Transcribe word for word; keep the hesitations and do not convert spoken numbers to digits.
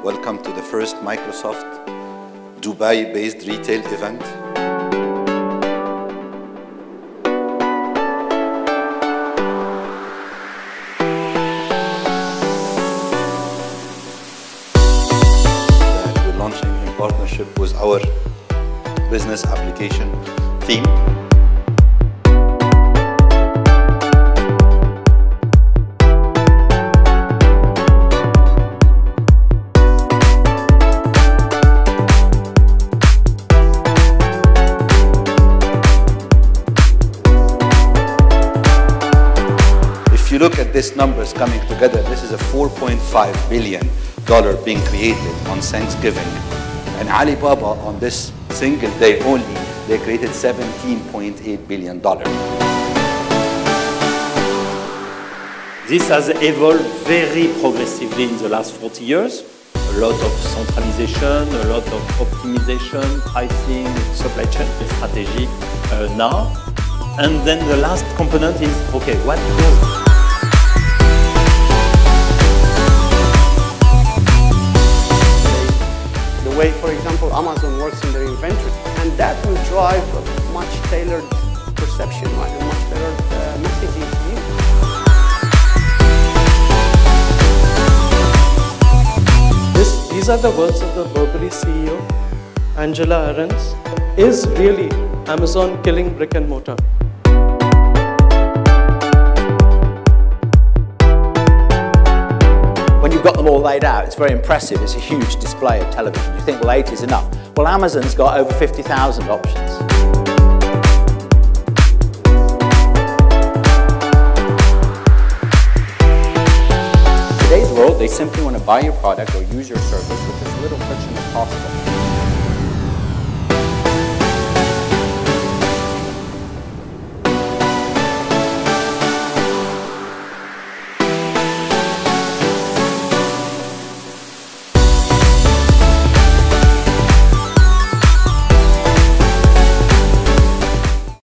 Welcome to the first Microsoft Dubai-based retail event. That we're launching in partnership with our business application team. If you look at these numbers coming together, this is a four point five billion dollars being created on Thanksgiving. And Alibaba, on this single day only, they created seventeen point eight billion dollars. This has evolved very progressively in the last forty years. A lot of centralization, a lot of optimization, pricing, supply chain strategy uh, now. And then the last component is, okay, what goes? The way, for example, Amazon works in their inventory, and that will drive a much tailored perception, right? A much tailored uh, messaging to you. This, these are the words of the Burberry C E O, Angela Ahrendts. Is really Amazon killing brick and mortar? When you've got them all laid out, it's very impressive. It's a huge display of television. You think, well, eight is enough. Well, Amazon's got over fifty thousand options. In today's world, they simply want to buy your product or use your service with as little friction as possible.